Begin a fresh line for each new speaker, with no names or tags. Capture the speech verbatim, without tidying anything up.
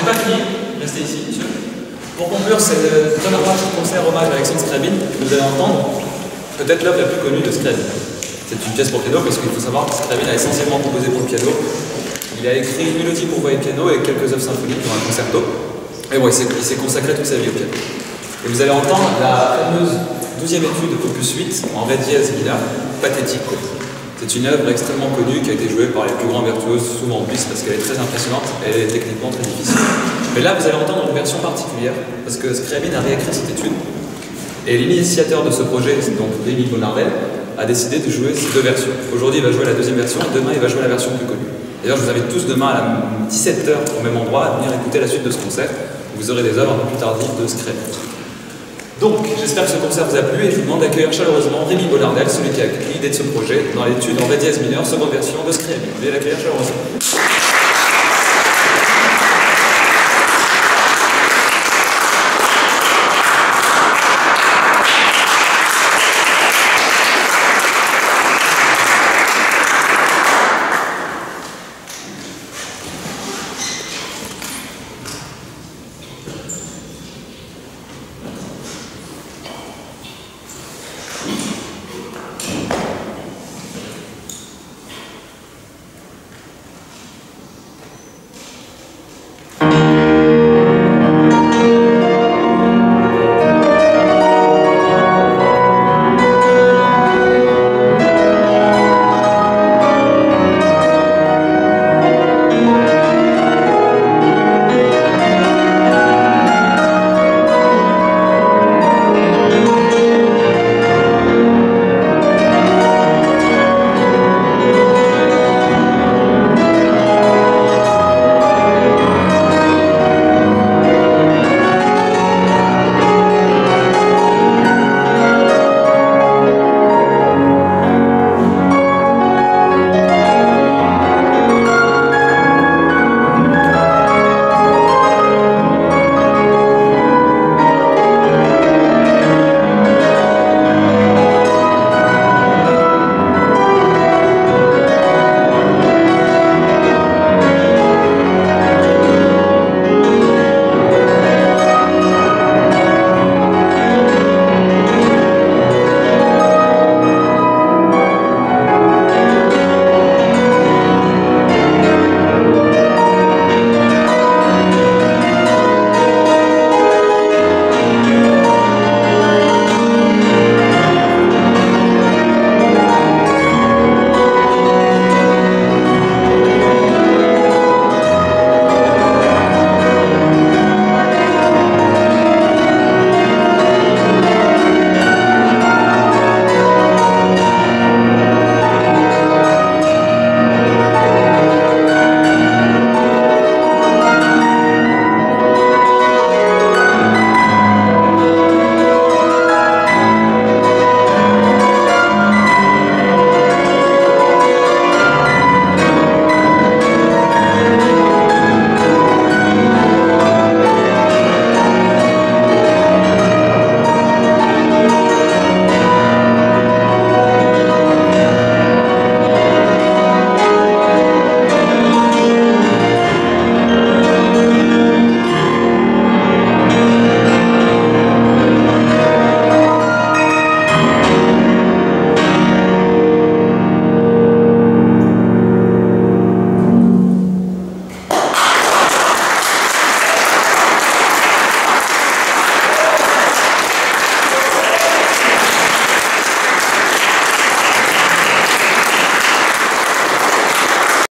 pas fini, restez ici, monsieur. Pour conclure, c'est le John Armstrong concert hommage à Alexandre Scriabin que vous allez entendre, peut-être l'œuvre la plus connue de Scriabin. C'est une pièce pour piano parce qu'il faut savoir que Scriabin a essentiellement composé pour le piano. Il a écrit une mélodie pour voix et piano et quelques œuvres symphoniques pour un concerto. Et bon, il s'est consacré toute sa vie au piano. Et vous allez entendre la fameuse douzième étude opus huit en ré dièse mineur, pathétique. C'est une œuvre extrêmement connue qui a été jouée par les plus grands virtuoses, souvent en Suisse, parce qu'elle est très impressionnante et elle est techniquement très difficile. Mais là, vous allez entendre une version particulière, parce que Scriabin a réécrit cette étude. Et l'initiateur de ce projet, donc Rémi Bonardel, a décidé de jouer ces deux versions. Aujourd'hui, il va jouer la deuxième version, demain, il va jouer la version plus connue. D'ailleurs, je vous invite tous demain à dix-sept heures au même endroit à venir écouter la suite de ce concert, où vous aurez des œuvres un peu plus tardives de Scriabin. Donc, j'espère que ce concert vous a plu et je vous demande d'accueillir chaleureusement Rémi Bonardel, celui qui a eu l'idée de ce projet, dans l'étude en ré dièse mineur, seconde version de Scriabin. Veuillez l'accueillir chaleureusement.